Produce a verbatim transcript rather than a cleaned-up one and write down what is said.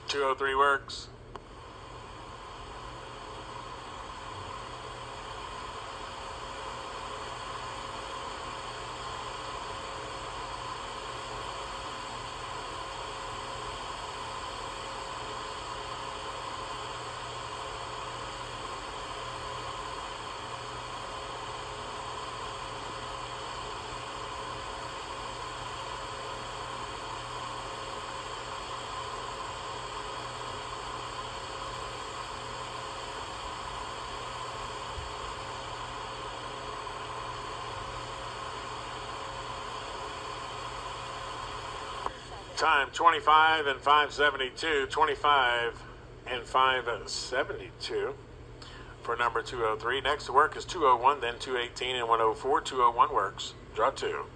two oh three works. Time twenty-five and five seventy-two, twenty-five and five seventy-two for number two oh three. Next to work is two oh one, then two eighteen and one oh four. two oh one works. Draw two.